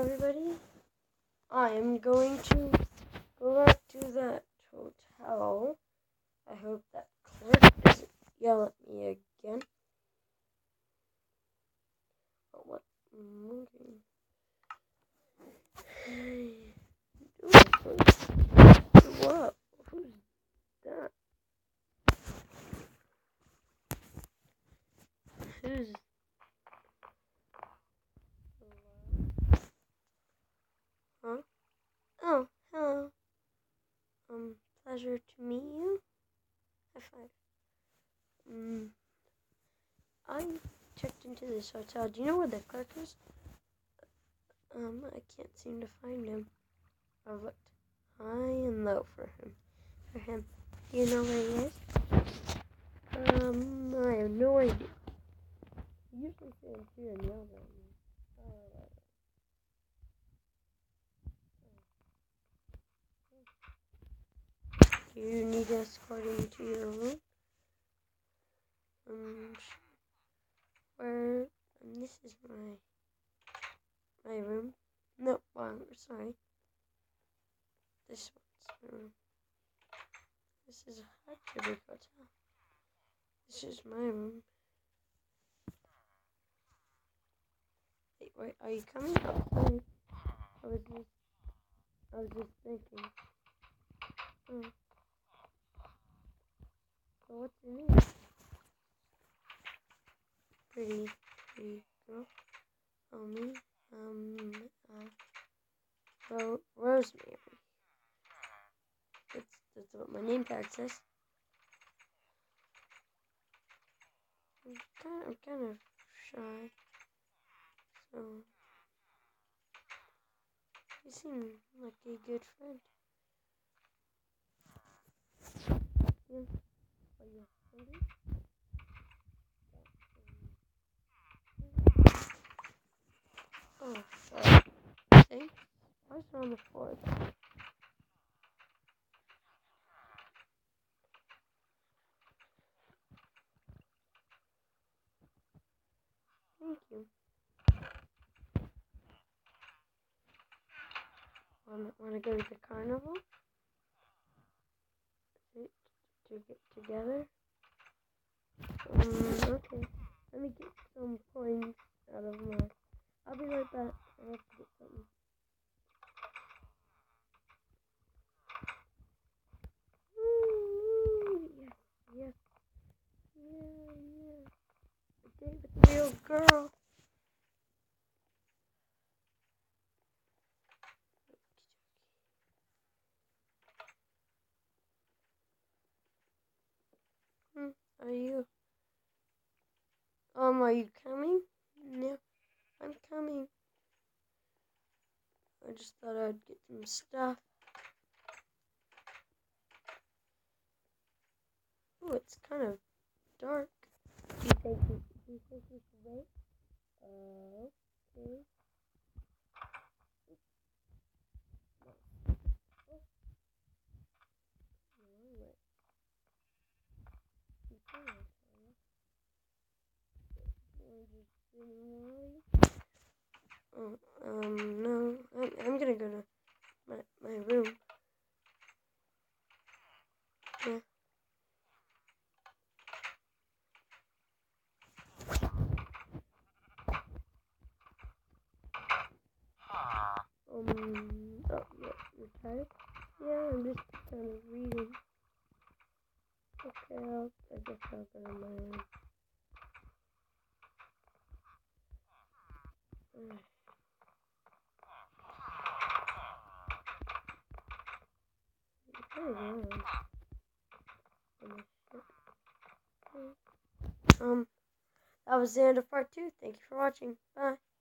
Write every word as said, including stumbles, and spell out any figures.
everybody. I am going to go back to that hotel. I hope that clerk doesn't yell at me again. Oh, what? Moving. Hey, what? Who's that? Who's? Huh? Oh, hello. Um, pleasure to meet you. High five. Um, I checked into this hotel. Do you know where the clerk is? Um, I can't seem to find him. I've looked high and low for him. For him. Do you know where he is? Um, I have no idea. He usually stands here and yells at me. Uh, Do you need escorting to your room? Um, where? Um, this is my my room. No, um, sorry. This one's my room. This is a big hotel. This is my room. Wait, wait, are you coming? Oh, sorry. I was just, I was just thinking. Oh. So what's your name? Pretty, pretty girl. Oh, me? Um, uh, Ro- Rosemary. That's, that's what my name tag says. I'm kind of, I'm kind of shy. So, you seem like a good friend. Yeah. Are you hungry? Oh, sorry. See? Why is it on the floor though? Thank you. Wanna, wanna go to the carnival? To, to get together? Um, okay. Let me get some coins out of my... I'll be right back. I have to get something. Woo! Yes, yes. Yeah, yeah. A date with a real girl. Hmm, are you... Um, are you coming? No, I'm coming. I just thought I'd get some stuff. Oh, it's kind of dark. Do you think we, do you think we should wait? Uh, okay. Oh, no, wait. You can wait, We're just sitting Oh, um, no. I'm, I'm gonna go to my, my room. Yeah. Um, oh, yeah, you're tired? Yeah, I'm just kind of reading. Okay, I'll, I guess I'll go to my room. Uh, Very long. Um, that was the end of part two. Thank you for watching. Bye.